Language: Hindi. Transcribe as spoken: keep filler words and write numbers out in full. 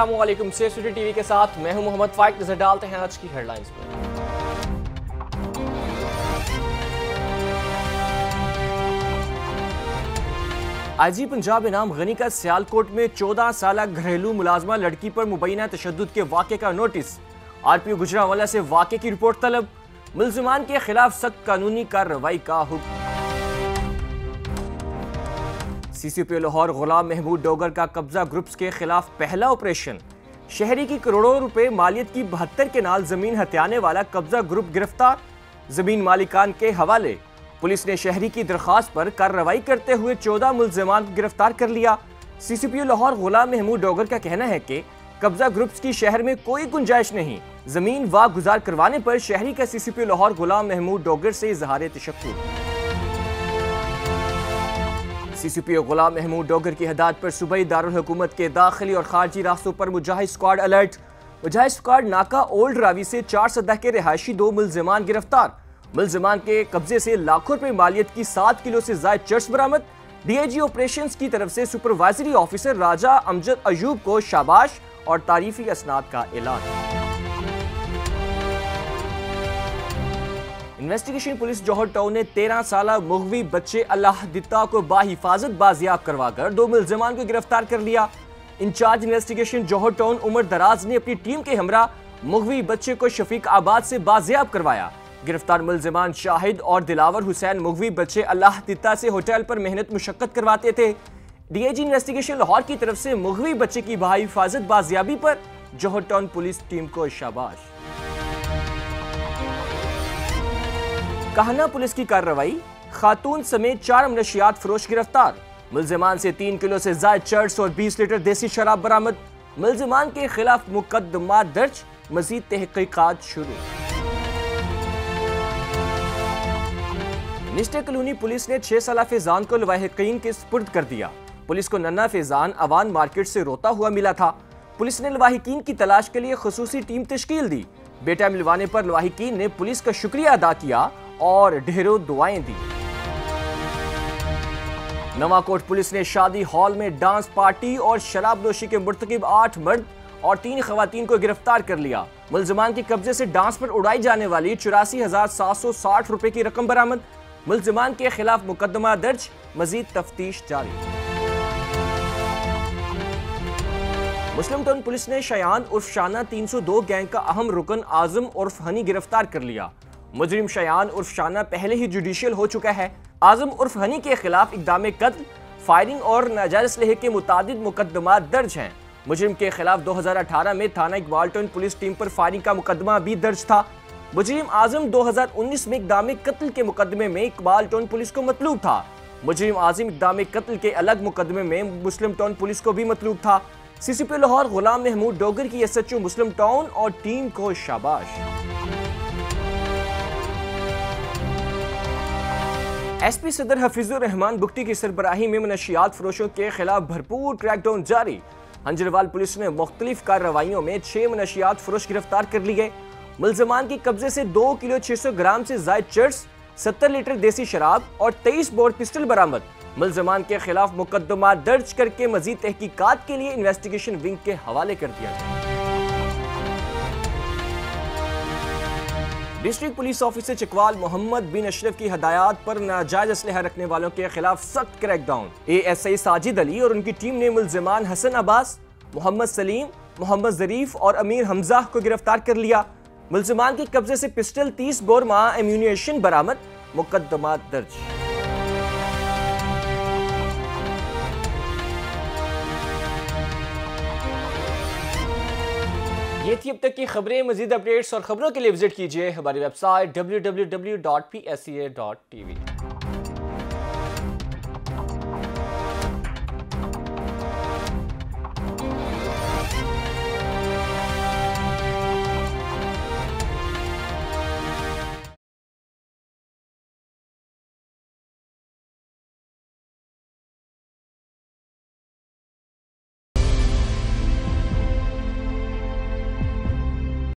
अस्सलामुअलैकुम, सिटी टीवी के साथ मैं हूं मोहम्मद फाइक। नजर डालते हैं आज की हेडलाइंस पर। आईजी पंजाब इनाम गनी का सियालकोट में चौदह साल घरेलू मुलाजमा लड़की पर मुबैना तशद्दुद के वाक़े का नोटिस। आरपीओ गुजरांवाला से वाक़े की रिपोर्ट तलब। मुल्ज़िमान के खिलाफ सख्त कानूनी कार्रवाई का हुक्म। सीसीपी लाहौर गुलाम महमूद डोगर का कब्जा ग्रुप्स के खिलाफ पहला ऑपरेशन। शहरी की करोड़ों रुपए मालियत की बहत्तर के नाल जमीन हथियाने वाला कब्जा ग्रुप गिरफ्तार। जमीन मालिकान के हवाले। पुलिस ने शहरी की दरखास्त पर कार्रवाई करते हुए चौदह मुल्ज़िमान को गिरफ्तार कर लिया। सीसीपी लाहौर गुलाम महमूद डोगर का कहना है कि कब्जा ग्रुप्स की शहर में कोई गुंजाइश नहीं। जमीन वाक गुजार करवाने पर शहरी का सीसीपी लाहौर गुलाम महमूद डोगर से इजहार तशक्कुर। सीसीपी गुलाम महमूद डोगर की हदायत पर सूबाई दारुल हुकूमत के दाखिली और खारजी रास्तों पर Mujahid squad alert. Mujahid squad नाका ओल्ड रावी से चार सदा के रिहायशी दो मुल्ज़िमान गिरफ्तार। मुल्ज़िमान के कब्जे से लाखों रुपए मालियत की सात किलो से जायद चर्स बरामद। डीआईजी ऑपरेशंस की तरफ से सुपरवाइजरी ऑफिसर राजा अमजद अयूब को शाबाश और तारीफी असनाद का ऐलान। इन्वेस्टिगेशन पुलिस जौहर टाउन ने तेरह साल मुगवी बच्चे अल्लाह दिता को बाहिफाजत बाजियाब करवाकर दो मुल्ज़िमान को गिरफ्तार कर लिया। Incharge investigation Johar town Umar Daraz ने अपनी टीम के हमरा मुगवी बच्चे को शफीक आबाद से बाजियाब करवाया। गिरफ्तार मुल्ज़िमान शाहिद और दिलावर हुसैन मुगवी बच्चे अल्लाह दिता से होटल पर मेहनत मुशक्कत करवाते थे। डीआईजी इन्वेस्टिगेशन लाहौर की तरफ से मुगवी बच्चे की बाहिफाजत बाजियाबी पर जौहर टाउन पुलिस टीम को शाबाश। काहना पुलिस की कार्रवाई। खातून समेत चार मनशियात फरोश गिरफ्तार। मुल्ज़िमान से तीन किलो से जायद चर्स और बीस लीटर देसी शराब बरामद। मुल्ज़िमान के खिलाफ मुकदमा दर्ज। मजीद तहकीकात शुरू। निस्टर कॉलोनी पुलिस ने छह साल फैजान को लवाहिकीन के सुपुर्द कर दिया। पुलिस को नन्ना फैजान अवान मार्केट से रोता हुआ मिला था। पुलिस ने लवाहिकीन की तलाश के लिए खुसूसी टीम तश्कील दी। बेटा मिलवाने पर लवाहिकीन ने पुलिस का शुक्रिया अदा किया और ढेरों दुआएं दी। नवाकोट पुलिस ने शादी हॉल में डांस पार्टी और शराब नोशी के मुर्तकिब आठ मर्द और तीन खवातीन को गिरफ्तार कर लिया। मुल्ज़िमान के कब्जे से डांस पर उड़ाई जाने वाली चौरासी हजार सात सौ साठ रुपए की रकम बरामद। मुल्ज़िमान के खिलाफ मुकदमा दर्ज। मजीद तफ्तीश जारी। मुस्लिम टाउन पुलिस ने शयान उर्फ शाना तीन सौ दो गैंग का अहम रुकन आजम उर्फ हनी गिरफ्तार कर लिया। मुजरिम शयान उर्फ शाना पहले ही जुडिशियल हो चुका है। आजम उर्फ हनी के खिलाफ इक़दाम कत्ल, फायरिंग और नाजायज असलहे के मुतादिद मुकदमा दर्ज हैं। मुजरिम के खिलाफ दो हजार अठारह में थाना इकबाल टाउन पुलिस टीम पर फायरिंग का मुकदमा भी दर्ज था। मुजरिम आजम दो हजार उन्नीस में इक़दाम कत्ल के मुकदमे में इकबाल टाउन पुलिस को मतलूब था। मुजरिम आजम इक़दाम कत्ल के अलग मुकदमे में मुस्लिम टाउन पुलिस को भी मतलूब था। सीसीपी लाहौर गुलाम महमूद डोगर की एसएचओ मुस्लिम टाउन और टीम को शाबाश। एसपी सदर हफीजुर रहमान बुख्ती की सरबराही में मनशियात फरोशों के खिलाफ भरपूर क्रैकडाउन जारी। हंजरवाल पुलिस ने मुख्तलिफ कार्रवाइयों में छह मनशियात फरोश गिरफ्तार कर लिए। मुल्ज़िमान के कब्जे से दो किलो छह सौ ग्राम से जायद चर्स, सत्तर लीटर देसी शराब और तेईस बोर पिस्टल बरामद। मुल्ज़िमान के खिलाफ मुकदमा दर्ज करके मजीद तहकीकात के लिए इन्वेस्टिगेशन विंग के हवाले कर दिया गया। District police officer Chakwal Mohammad bin Ashraf की हदायत पर नाजायज असलहा रखने वालों के खिलाफ सख्त क्रैकडाउन। एएसआई साजिद अली और उनकी टीम ने मुल्ज़िमान हसन अब्बास, मोहम्मद सलीम, मोहम्मद जरीफ और अमीर हमजा को गिरफ्तार कर लिया। मुल्ज़िमान के कब्जे से पिस्टल, तीस बोर मां एम्यूनिशन बरामद। मुकदमा दर्ज। ये थी अब तक की खबरें। मजीद अपडेट्स और खबरों के लिए विजिट कीजिए हमारी website W W W dot P S C A dot T we.